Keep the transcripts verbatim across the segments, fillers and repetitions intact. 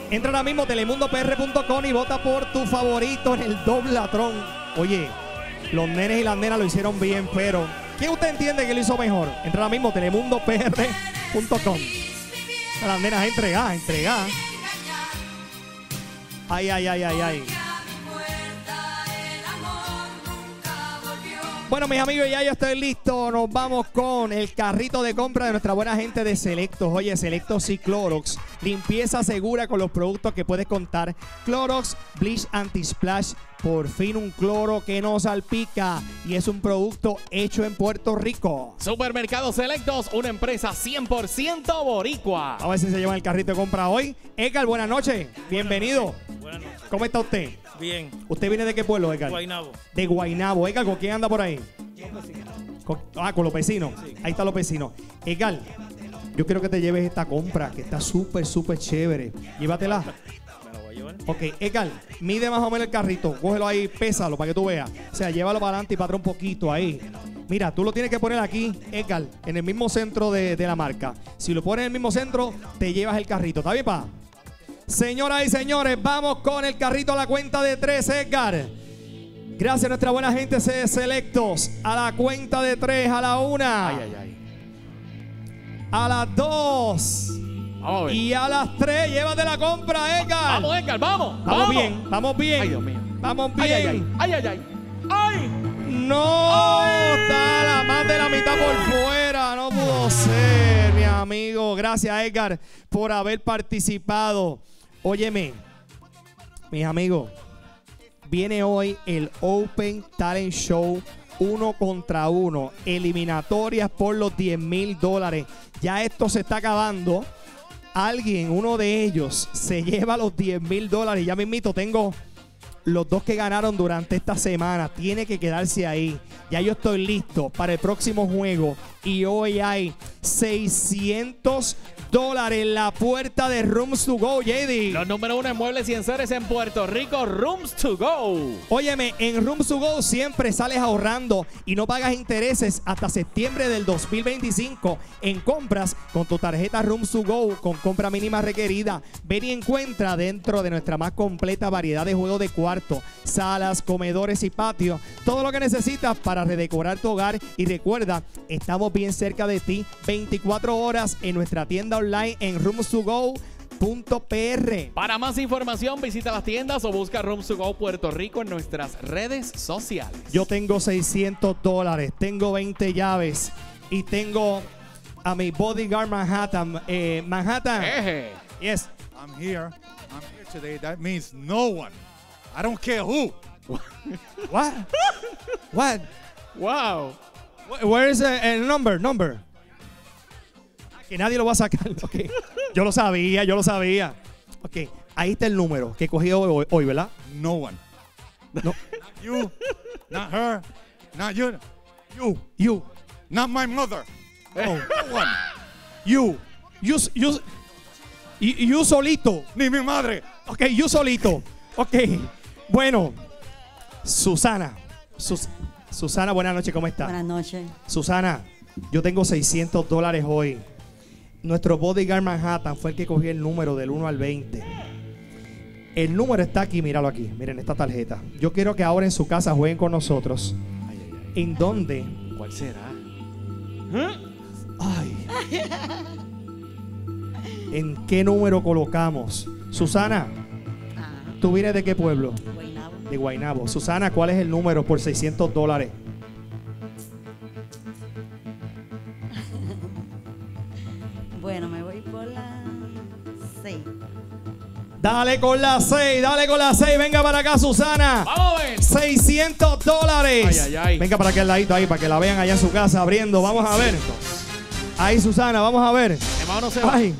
Entra ahora mismo a telemundo p r punto com y vota por tu favorito en el Doblatrón. Oye, los nenes y las nenas lo hicieron bien, pero ¿quién usted entiende que lo hizo mejor? Entra ahora mismo a telemundo p r punto com. Las nenas entregadas, entregadas. Ay, ay, ay, ay, ay. Bueno, mis amigos, ya yo estoy listo. Nos vamos con el carrito de compra de nuestra buena gente de Selectos. Oye, Selectos y Clorox. Limpieza segura con los productos que puedes contar. Clorox Bleach Anti-Splash. Por fin un cloro que no salpica. Y es un producto hecho en Puerto Rico. Supermercados Selectos, una empresa cien por ciento boricua. A ver si se lleva el carrito de compra hoy. Edgar, buenas noches. Bienvenido. Buenas noches. ¿Cómo está usted? Bien. ¿Usted viene de qué pueblo, Edgar? Guaynabo. De Guaynabo. Edgar, ¿con quién anda por ahí? Con, ah, con los vecinos. Sí. Ahí están los vecinos. Edgar, yo quiero que te lleves esta compra que está súper, súper chévere. Llévatela. Me la voy a llevar. Ok, Edgar, mide más o menos el carrito. Cógelo ahí, pésalo para que tú veas. O sea, llévalo para adelante y para atrás un poquito ahí. Mira, tú lo tienes que poner aquí, Edgar, en el mismo centro de, de la marca. Si lo pones en el mismo centro, te llevas el carrito. ¿Está bien, pa? Señoras y señores, vamos con el carrito a la cuenta de tres, Edgar. Gracias a nuestra buena gente de Selectos. A la cuenta de tres, a la una. Ay, ay, ay. A las dos. Vamos a ver. Y a las tres, llévate la compra, Edgar. Vamos, Edgar, vamos. Vamos bien, vamos bien. Ay, Dios mío. Vamos bien. Ay, ay, ay. Ay, ay, ay. Ay. No, ¡Ay! está la más de la mitad por fuera. No pudo ser, mi amigo. Gracias, Edgar, por haber participado. Óyeme, mis amigos, viene hoy el Open Talent Show uno contra uno. Eliminatorias por los diez mil dólares. Ya esto se está acabando. Alguien, uno de ellos, se lleva los diez mil dólares. Ya mismito tengo los dos que ganaron durante esta semana. Tiene que quedarse ahí. Ya yo estoy listo para el próximo juego. Y hoy hay seiscientos dólares en la puerta de Rooms to Go, J D. Los número uno en muebles y enseres en Puerto Rico, Rooms to Go. Óyeme, en Rooms to Go siempre sales ahorrando y no pagas intereses hasta septiembre del dos mil veinticinco en compras con tu tarjeta Rooms to Go con compra mínima requerida. Ven y encuentra dentro de nuestra más completa variedad de juegos de cuarto, salas, comedores y patios, todo lo que necesitas para redecorar tu hogar. Y recuerda, estamos bien cerca de ti, veinticuatro horas en nuestra tienda online en rooms to go punto p r. Para más información, visita las tiendas o busca Rooms to Go Puerto Rico en nuestras redes sociales. Yo tengo seiscientos dólares, tengo veinte llaves y tengo a mi bodyguard Manhattan. Eh, Manhattan. Eje. Yes. I'm here. I'm here today. That means no one. I don't care who. What? What? Wow. Where is the, el number? Number. Que nadie lo va a sacar. Okay. Yo lo sabía, yo lo sabía. Ok, ahí está el número que cogí hoy, hoy, ¿verdad? No one. No. Not you. Not her. Not you. You, you, Not my mother. no, No one. you, you, you, you, you solito. Ni mi madre. Ok, you solito. Ok, bueno, Susana. Sus- Susana, buenas noches, ¿cómo está? Buenas noches. Susana, yo tengo seiscientos dólares hoy. Nuestro bodyguard Manhattan fue el que cogió el número del uno al veinte. El número está aquí, míralo aquí. Miren esta tarjeta. Yo quiero que ahora en su casa jueguen con nosotros. Ay, ay, ay. ¿En dónde? ¿Cuál será? Ay. ¿En qué número colocamos? Susana, Ah, ¿tú vienes de qué pueblo? Guaynabo. De Guaynabo. Susana, ¿cuál es el número por seiscientos dólares? Bueno, me voy por la seis. Dale con la seis, dale con la seis. Venga para acá, Susana. Vamos a ver. seiscientos dólares. Ay, ay, ay. Venga para aquel ladito ahí, para que la vean allá en su casa abriendo. Vamos a ver. Ahí, Susana, vamos a ver. Hermano, no se va. Ay.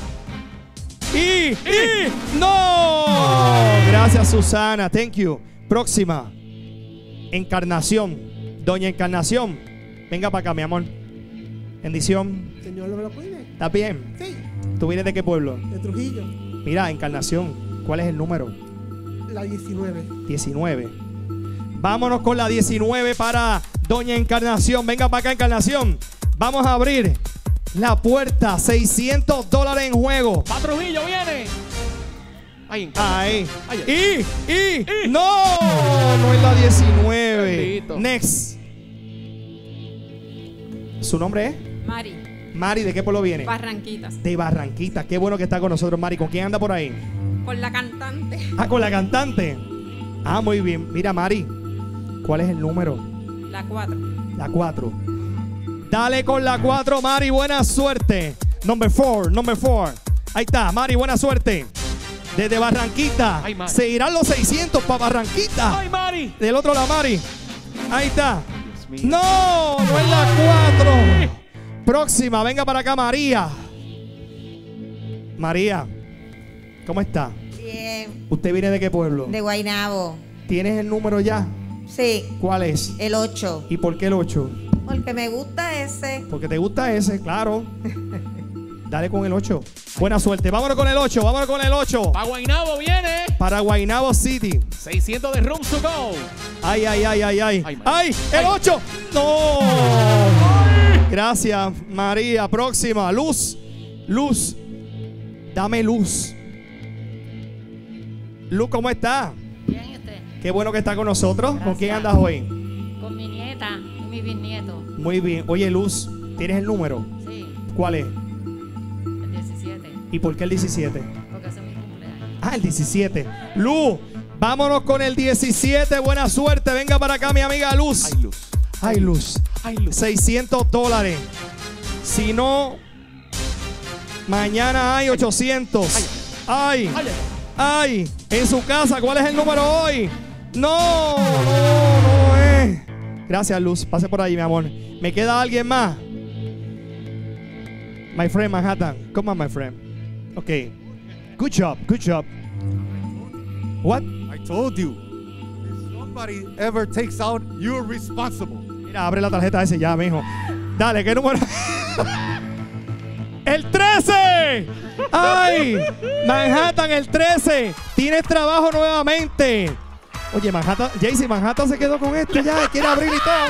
Y, y, no. Gracias, Susana. Thank you. Próxima. Encarnación. Doña Encarnación. Venga para acá, mi amor. Bendición. Señor, ¿no me lo cuide? ¿Estás bien? Sí, ¿Tú vienes de qué pueblo? de Trujillo, Mira, Encarnación. ¿Cuál es el número? la diecinueve. diecinueve. Vámonos con la diecinueve para Doña Encarnación. Venga para acá, Encarnación. Vamos a abrir la puerta. seiscientos dólares en juego. Pa' Trujillo viene. Ay, encanta. Ahí. Ay, Y, y, no, no es la diecinueve. Bendito. Next. ¿Su nombre es? Mari, Mari, ¿de qué pueblo viene? Barranquitas. De Barranquita. Qué bueno que está con nosotros, Mari. ¿Con quién anda por ahí? Con la cantante. Ah, con la cantante. Ah, muy bien. Mira, Mari, ¿cuál es el número? La cuatro. La cuatro. Dale con la cuatro, Mari. Buena suerte. Number four, number four. Ahí está, Mari, buena suerte. Desde Barranquita. Ay, Mari. Se irán los seiscientos para Barranquita. ¡Ay, Mari! Del otro la Mari. Ahí está. Dios mío. No, no es la cuatro. Próxima, venga para acá, María. María, ¿cómo está? Bien. ¿Usted viene de qué pueblo? De Guaynabo. ¿Tienes el número ya? Sí, ¿Cuál es? el ocho. ¿Y por qué el ocho? Porque me gusta ese. Porque te gusta ese, claro. Dale con el ocho. Buena suerte. Vámonos con el ocho. Vámonos con el ocho. Pa' Guaynabo viene. Para Guaynabo City. seiscientos de Room to Go. Ay, ay, ay, ay, ay. Ay, María. ¡Ay! ¡El Ay. ocho! ¡No! Gracias, María. Próxima. Luz. Luz. Dame luz. Luz, ¿cómo está? Bien, ¿y usted? Qué bueno que está con nosotros. ¿Con Gracias. quién andas hoy? Con mi nieta y mi bisnieto. Muy bien. Oye, Luz, ¿tienes el número? Sí, ¿Cuál es? el diecisiete. ¿Y por qué el diecisiete? Porque ese es mi cumpleaños. Ah, el diecisiete. Luz, vámonos con el diecisiete. Buena suerte. Venga para acá, mi amiga Luz. Ay, Luz. Ay, Luz. Ay, Luz. seiscientos dólares. Si no, mañana hay ochocientos. Ay, Ay, ay. ay. En su casa, ¿cuál es el número hoy? No, no, no es. Gracias, Luz. Pase por ahí, mi amor. ¿Me queda alguien más? My friend Manhattan. Come on, my friend. Ok. Good job, good job. What? I told you. If somebody ever takes out, you're responsible. Mira, abre la tarjeta ese ya, mijo. Dale, ¿qué número? ¡El trece! ¡Ay! Manhattan, el trece. Tienes trabajo nuevamente. Oye, Manhattan, Jaycee, Manhattan se quedó con esto ya. Quiere abrir y todo.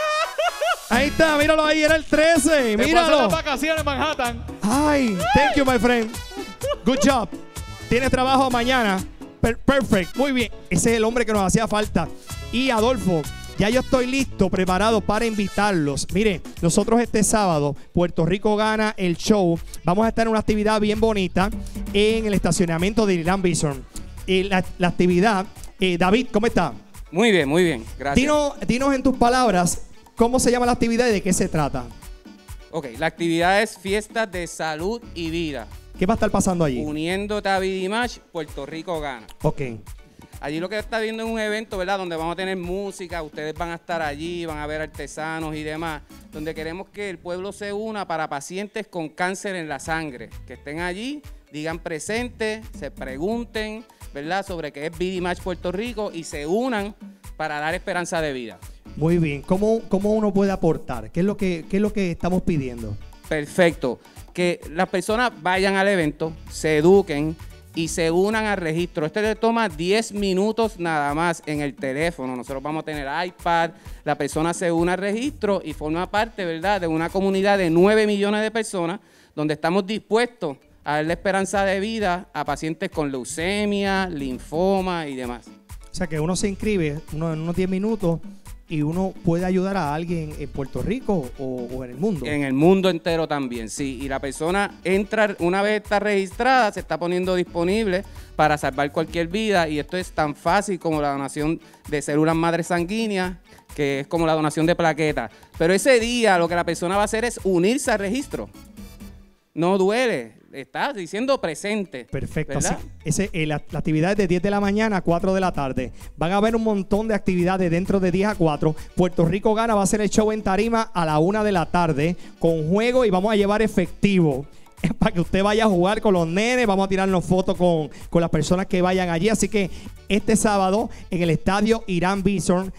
Ahí está, míralo ahí, era el trece. Te pasan Míralo. las vacaciones en Manhattan. Ay, thank you, my friend. Good job. Tienes trabajo mañana. Per- perfect. Muy bien. Ese es el hombre que nos hacía falta. Y Adolfo, ya yo estoy listo, preparado para invitarlos. Mire, nosotros este sábado, Puerto Rico gana el show. Vamos a estar en una actividad bien bonita en el estacionamiento de Irán Bison. Eh, la, la actividad, eh, David, ¿cómo está? Muy bien, muy bien. Gracias. Dinos, dinos en tus palabras, ¿cómo se llama la actividad y de qué se trata? Ok, la actividad es Fiestas de Salud y Vida. ¿Qué va a estar pasando allí? Uniendo David y Match, Puerto Rico gana. Ok. Allí lo que está viendo es un evento, ¿verdad? Donde vamos a tener música, ustedes van a estar allí, van a ver artesanos y demás, donde queremos que el pueblo se una para pacientes con cáncer en la sangre, que estén allí, digan presente, se pregunten, ¿verdad? Sobre qué es V D Match Puerto Rico y se unan para dar esperanza de vida. Muy bien. ¿Cómo, cómo uno puede aportar? ¿Qué es lo que, qué es lo que estamos pidiendo? Perfecto. Que las personas vayan al evento, se eduquen y se unan al registro. Este le toma diez minutos nada más en el teléfono. Nosotros vamos a tener iPad, la persona se une al registro y forma parte, ¿verdad?, de una comunidad de nueve millones de personas donde estamos dispuestos a darle esperanza de vida a pacientes con leucemia, linfoma y demás. O sea, que uno se inscribe uno, en unos diez minutos y uno puede ayudar a alguien en Puerto Rico o, o en el mundo. En el mundo entero también, sí. Y la persona entra, una vez está registrada, se está poniendo disponible para salvar cualquier vida. Y esto es tan fácil como la donación de células madres sanguíneas, que es como la donación de plaquetas. Pero ese día lo que la persona va a hacer es unirse al registro. No duele, está diciendo presente. Perfecto. ¿verdad? Así, ese, eh, la, la actividad es de diez de la mañana a cuatro de la tarde. Van a haber un montón de actividades dentro de diez a cuatro. Puerto Rico gana, va a ser el show en tarima a la una de la tarde con juego y vamos a llevar efectivo para que usted vaya a jugar con los nenes. Vamos a tirarnos fotos con, con las personas que vayan allí. Así que este sábado en el estadio Irán Bison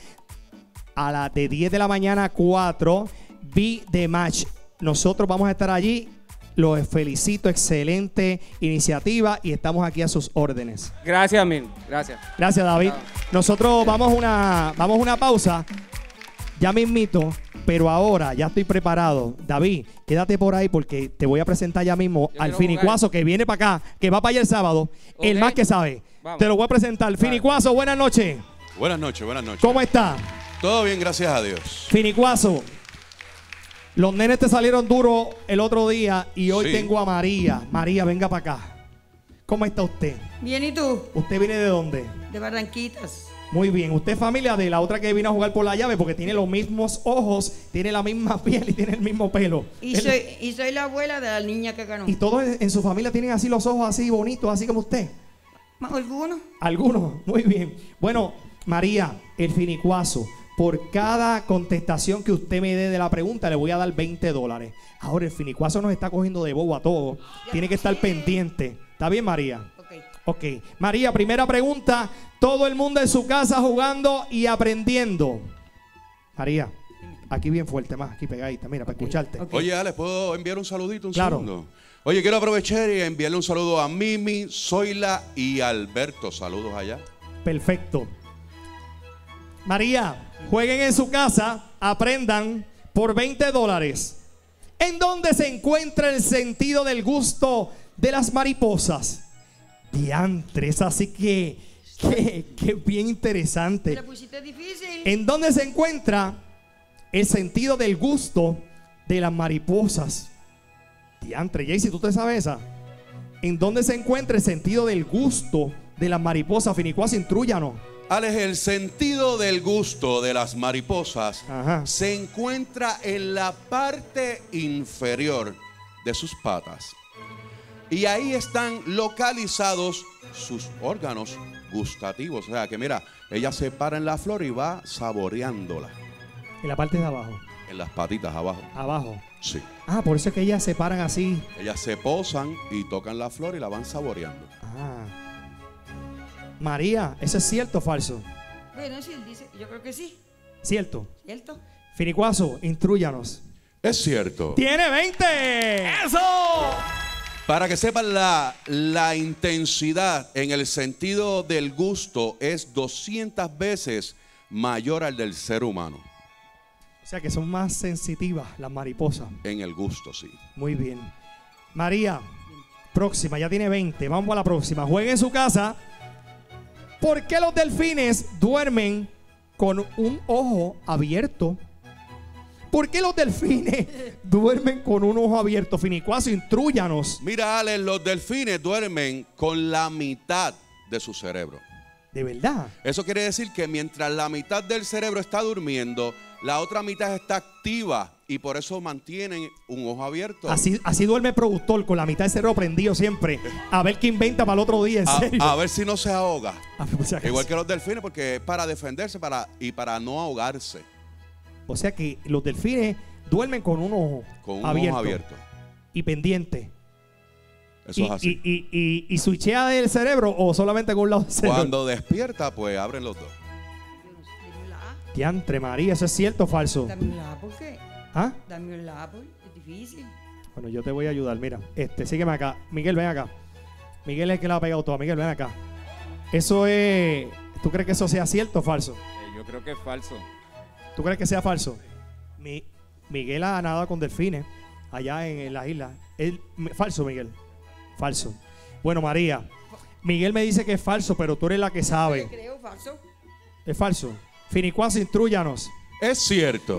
a las de diez de la mañana a cuatro, Be The Match. Nosotros vamos a estar allí. Los felicito, excelente iniciativa y estamos aquí a sus órdenes. Gracias, mil. Gracias. Gracias, David. Nosotros vamos a una, vamos a una pausa. Ya mismito Pero ahora ya estoy preparado. David, quédate por ahí porque te voy a presentar ya mismo Yo al quiero Finicuazo que viene para acá, que va para allá el sábado. El Ok. más que sabe. Vamos. Te lo voy a presentar. Finicuazo, buenas noches. Buenas noches, buenas noches. ¿Cómo está? Todo bien, gracias a Dios. Finicuazo. Los nenes te salieron duros el otro día y hoy Sí. tengo a María. María, venga para acá. ¿Cómo está usted? Bien, ¿y tú? ¿Usted viene de dónde? De Barranquitas. Muy bien. Usted es familia de la otra que vino a jugar por la llave porque tiene los mismos ojos, tiene la misma piel y tiene el mismo pelo. Y El- soy, y soy la abuela de la niña que ganó. Y todos en su familia tienen así los ojos así bonitos, así como usted. ¿Alguno? Algunos, muy bien. Bueno, María, el Finicuazo, por cada contestación que usted me dé de la pregunta, le voy a dar veinte dólares. Ahora, el Finicuazo nos está cogiendo de bobo a todos. Tiene que estar pendiente. ¿Está bien, María? Ok. Ok. María, primera pregunta. Todo el mundo en su casa jugando y aprendiendo. María, aquí bien fuerte, más, aquí pegadita, mira, para escucharte. ok. Oye, Alex, ¿puedo enviar un saludito? Un Claro. segundo. Oye, quiero aprovechar y enviarle un saludo a Mimi, Zoila y Alberto. Saludos allá. Perfecto. María, jueguen en su casa, aprendan por veinte dólares. ¿En dónde se encuentra el sentido del gusto de las mariposas? Diantres, así que, que, que bien interesante. ¿La pusiste difícil? ¿En dónde se encuentra el sentido del gusto de las mariposas? Diantre, Jaycee, ¿tú te sabes esa? ¿En dónde se encuentra el sentido del gusto de las mariposas? Finicuazo, intrúyanos. Alex, el sentido del gusto de las mariposas Ajá. se encuentra en la parte inferior de sus patas. Y ahí están localizados sus órganos gustativos. O sea que mira, ella se para en la flor y va saboreándola En la parte de abajo. en las patitas abajo. Abajo. Sí. Ah, por eso es que ellas se paran así. Ellas se posan y tocan la flor y la van saboreando. Ah. María, ¿eso es cierto o falso? Bueno, sí, dice, yo creo que sí. Cierto. ¿Cierto? Finicuazo, intrúyanos. Es cierto. ¡Tiene veinte! ¡Eso! Para que sepan, la, la intensidad en el sentido del gusto es doscientas veces mayor al del ser humano. O sea que son más sensitivas las mariposas. En el gusto, sí. Muy bien. María, próxima, ya tiene veinte. Vamos a la próxima. Juegue en su casa. ¿Por qué los delfines duermen con un ojo abierto? ¿Por qué los delfines duermen con un ojo abierto? Finicuazo, intrúyanos. Mira, Alex, los delfines duermen con la mitad de su cerebro. ¿De verdad? Eso quiere decir que mientras la mitad del cerebro está durmiendo, la otra mitad está activa y por eso mantienen un ojo abierto. Así, así duerme el productor, con la mitad del cerebro prendido siempre. A ver qué inventa para el otro día, en A, serio. a ver si no se ahoga. A ver, por si acaso. Igual que los delfines, porque es para defenderse para, y para no ahogarse O sea que los delfines duermen con un ojo con un abierto, ojo abierto. y pendiente. Eso y, es así. Y, y, y, y switchea del cerebro o solamente con un lado del cerebro. Cuando despierta, pues abren los dos. Yo no sé, dame la A. Diantre, María, ¿eso es cierto o falso? Dame la A, ¿por qué? ¿Ah? Dame la A, porque es difícil. Bueno, yo te voy a ayudar. Mira, este, sígueme acá. Miguel, ven acá. Miguel es el que la ha pegado toda. Miguel, ven acá. Eso es. ¿Tú crees que eso sea cierto o falso? Eh, yo creo que es falso. ¿Tú crees que sea falso? Mi, Miguel ha nadado con delfines allá en, en las islas. Él- me- falso, Miguel. Falso. Bueno, María. Miguel me dice que es falso, pero tú eres la que ¿Qué sabe. creo, falso? Es falso. Finicuazo, intrúyanos. Es cierto.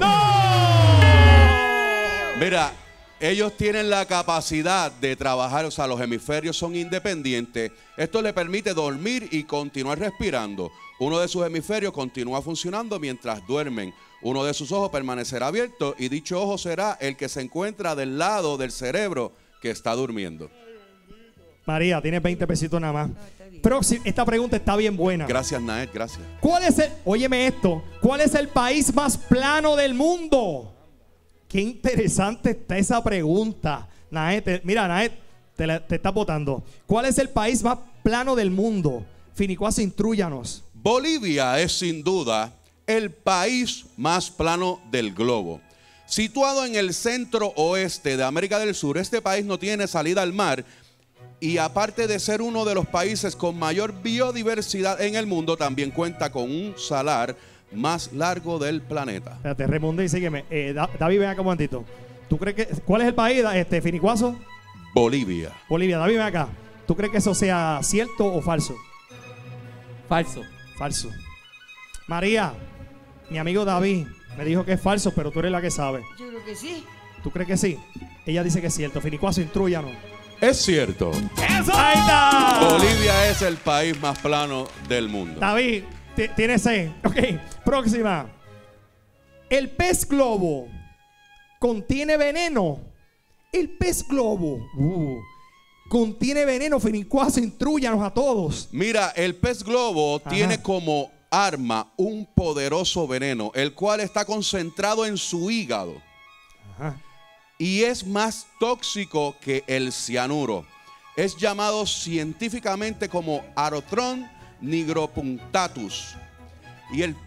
Mira, ellos tienen la capacidad de trabajar, o sea, los hemisferios son independientes. Esto le permite dormir y continuar respirando. Uno de sus hemisferios continúa funcionando mientras duermen. Uno de sus ojos permanecerá abierto y dicho ojo será el que se encuentra del lado del cerebro que está durmiendo. María, tienes veinte pesitos nada más. está bien. Próxima, esta pregunta está bien buena. Gracias, Naet, gracias. ¿Cuál es el, óyeme esto, cuál es el país más plano del mundo? Qué interesante está esa pregunta. Naet, te- mira, Naet, te, la- te estás votando. ¿Cuál es el país más plano del mundo? Finicuazo, intrúyanos. Bolivia es sin duda el país más plano del globo. Situado en el centro oeste de América del Sur, este país no tiene salida al mar y aparte de ser uno de los países con mayor biodiversidad en el mundo, también cuenta con un salar más largo del planeta. Espérate, Raimundo, y sígueme. Eh, Da- David, ven acá un momentito. ¿Tú crees que... ¿Cuál es el país, este, Finicuazo? Bolivia. Bolivia. David, ven acá. ¿Tú crees que eso sea cierto o falso? Falso. Falso. María, mi amigo David me dijo que es falso, pero tú eres la que sabe. Yo creo que sí. ¿Tú crees que sí? Ella dice que es cierto. Finicuazo, intrúyanos. Es cierto. ¡Ahí está! Bolivia es el país más plano del mundo. David, ti- tiene seis. Ok, próxima. ¿El pez globo contiene veneno? El pez globo uh, contiene veneno. Finicuazo, intrúyanos a todos. Mira, el pez globo Ajá. tiene como arma un poderoso veneno, el cual está concentrado en su hígado. Ajá. Y es más tóxico que el cianuro. Es llamado científicamente como Arotron nigropunctatus. Y el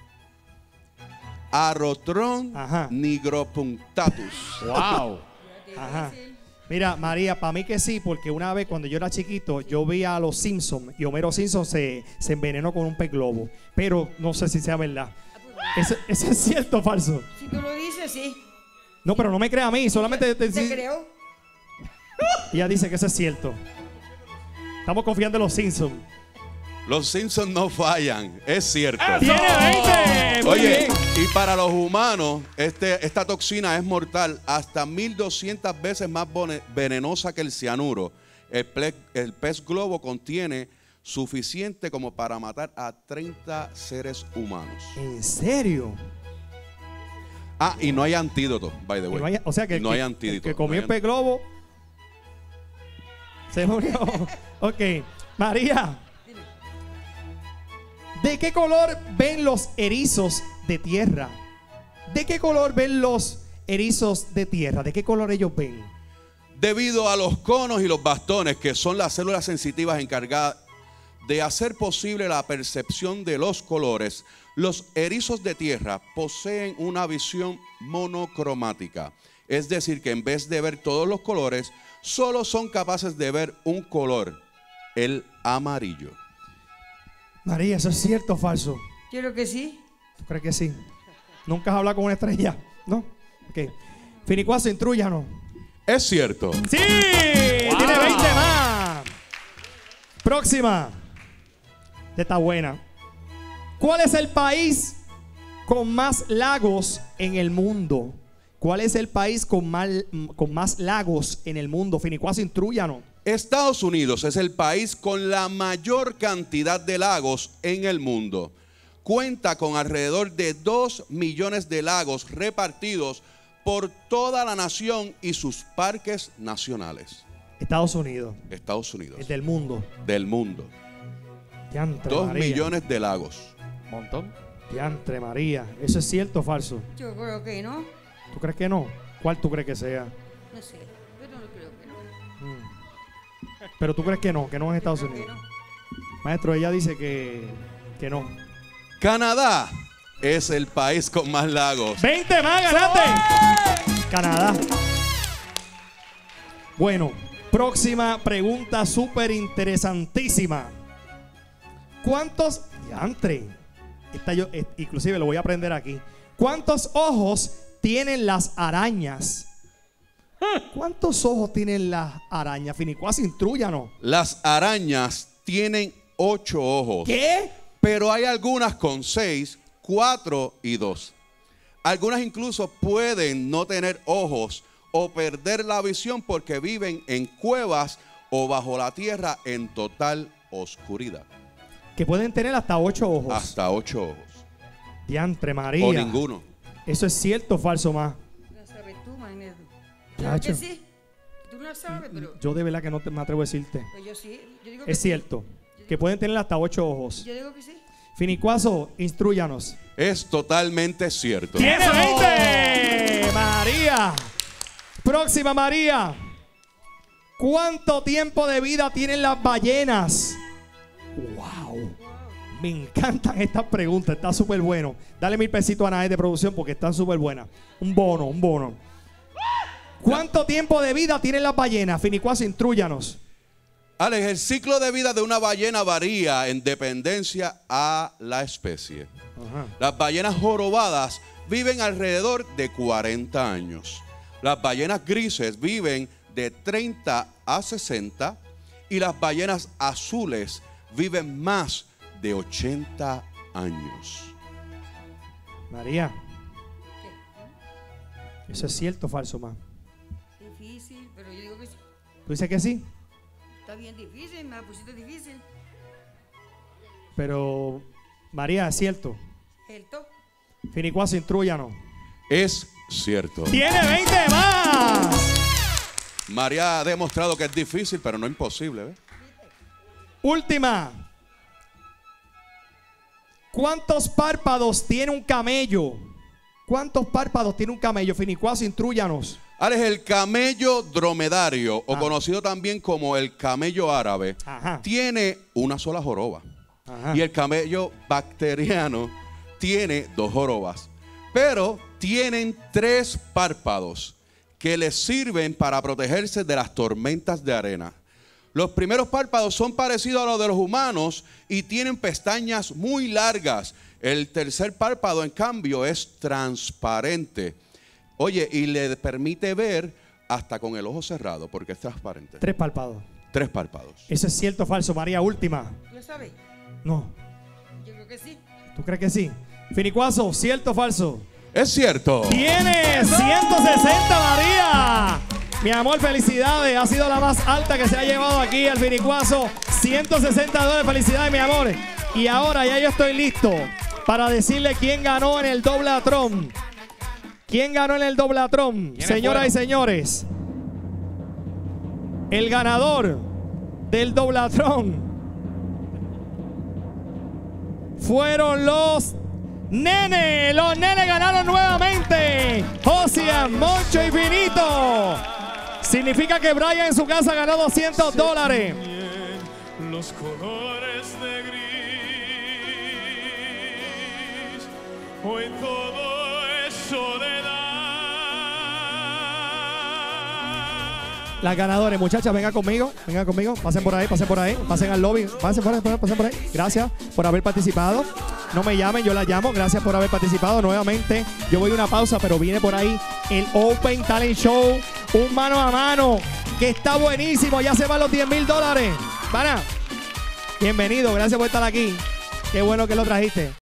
Arotron Ajá. nigropunctatus. Wow. Ajá. Mira, María, para mí que sí, porque una vez cuando yo era chiquito, yo vi a los Simpsons y Homero Simpson se, se envenenó con un pez globo. Pero no sé si sea verdad. ¿Eso, eso es cierto o falso? Si tú lo dices, sí. No, pero no me crea a mí, solamente te, Te te- creo. ella dice que eso es cierto. Estamos confiando en los Simpsons. Los Simpsons no fallan, es cierto. ¡Tiene veinte! Muy Oye, bien. y para los humanos, este, esta toxina es mortal, hasta mil doscientas veces más bone- venenosa que el cianuro. El, ple- el pez globo contiene suficiente como para matar a treinta seres humanos. ¿En serio? Ah, y no hay antídoto, by the Que way. no haya- o sea que el no que, hay el antídoto. que no comió hay el pez globo se murió. Ok, María. ¿De qué color ven los erizos de tierra? ¿De qué color ven los erizos de tierra? ¿De qué color ellos ven? Debido a los conos y los bastones, que son las células sensitivas encargadas de hacer posible la percepción de los colores, los erizos de tierra poseen una visión monocromática. Es decir, que en vez de ver todos los colores, solo son capaces de ver un color, el amarillo. María, ¿eso es cierto o falso? Yo creo que sí. ¿Tú crees que sí? ¿Nunca has hablado con una estrella? ¿No? Ok. Finicuazo, intrúyanos. Es cierto. ¡Sí! Tiene veinte más. Próxima. Esta está buena. ¿Cuál es el país con más lagos en el mundo? ¿Cuál es el país con más, con más lagos en el mundo? Finicuazo, intrúyanos. Estados Unidos es el país con la mayor cantidad de lagos en el mundo. Cuenta con alrededor de dos millones de lagos repartidos por toda la nación y sus parques nacionales. Estados Unidos. Estados Unidos. El del mundo. Del mundo. Diantre Dos María. millones de lagos. Montón. Diantre María. ¿Eso es cierto o falso? Yo creo que no. ¿Tú crees que no? ¿Cuál tú crees que sea? No sé. Pero no creo que no. Mm. Pero tú crees que no, que no en Estados Unidos. Maestro, ella dice que, que no. Canadá es el país con más lagos. veinte más, ganaste. Canadá. Bueno, próxima pregunta súper interesantísima. ¿Cuántos, diantre, esta yo, eh, inclusive lo voy a aprender aquí. ¿Cuántos ojos tienen las arañas? ¿Cuántos ojos tienen las arañas? Finicuazo, intrúyanos. Las arañas tienen ocho ojos. ¿Qué? Pero hay algunas con seis, cuatro y dos. Algunas incluso pueden no tener ojos o perder la visión porque viven en cuevas o bajo la tierra en total oscuridad. Que pueden tener hasta ocho ojos. Hasta ocho ojos. Diantre María. O ninguno. ¿Eso es cierto o falso más? La sabes tú, Magneto. Yo Chacho. creo que sí. Tú no la sabes, pero Yo de verdad que no te, me atrevo a decirte. pues yo sí. Yo digo que Es sí. cierto. Que pueden tener hasta ocho ojos. Yo digo que sí. Finicuazo, instruyanos. Es totalmente cierto. ¡Tiene veinte! María. Próxima, María. ¿Cuánto tiempo de vida tienen las ballenas? ¡Wow! Me encantan estas preguntas. Está súper bueno. Dale mil pesitos a Anael de producción porque están súper buenas. Un bono, un bono. ¿Cuánto tiempo de vida tienen las ballenas? Finicuazo, intrúyanos. Alex, el ciclo de vida de una ballena varía en dependencia a la especie. Ajá. Las ballenas jorobadas viven alrededor de cuarenta años. Las ballenas grises viven de treinta a sesenta y las ballenas azules viven más de ochenta años. María. ¿Eso es cierto o falso, ma? Difícil, pero yo digo que sí. ¿Tú dices que sí? Está bien difícil, me la pusiste difícil. Pero, María, ¿es cierto? ¿Cierto? Finicuazo, intrúyanos. Es cierto. ¡Tiene veinte más! María ha demostrado que es difícil, pero no imposible. ¿Ves? Última. ¿Cuántos párpados tiene un camello? ¿Cuántos párpados tiene un camello? Finicuazo, intrúyanos. Ahora es el camello dromedario, o Ah. conocido también como el camello árabe. Ajá. Tiene una sola joroba. Ajá. Y el camello bacteriano tiene dos jorobas. Pero tienen tres párpados que les sirven para protegerse de las tormentas de arena. Los primeros párpados son parecidos a los de los humanos y tienen pestañas muy largas. El tercer párpado, en cambio, es transparente. Oye, y le permite ver hasta con el ojo cerrado, porque es transparente. Tres párpados. Tres párpados. ¿Eso es cierto o falso, María? Última. ¿Tú lo sabes? No. Yo creo que sí. ¿Tú crees que sí? Finicuazo, ¿cierto o falso? Es cierto. Tiene ciento sesenta, María. Mi amor, felicidades. Ha sido la más alta que se ha llevado aquí al Finicuazo. ciento sesenta dólares. Felicidades, mi amor. Y ahora ya yo estoy listo para decirle quién ganó en el Doblatron. ¿Quién ganó en el Doblatron? Señoras y señores, el ganador del Doblatron fueron los nenes. Los nenes ganaron nuevamente. Josian, Moncho y Finito. Significa que Brian en su casa ganó doscientos dólares. Los colores de gris, hoy todo es soledad. Las ganadoras, muchachas, vengan conmigo, vengan conmigo, pasen por ahí, pasen por ahí, pasen al lobby, pasen por ahí, pasen por ahí. Gracias por haber participado. No me llamen, yo la llamo. Gracias por haber participado nuevamente. Yo voy a una pausa, pero viene por ahí el Open Talent Show, un mano a mano, que está buenísimo. Ya se van los diez mil dólares. Pana, bienvenido, gracias por estar aquí. Qué bueno que lo trajiste.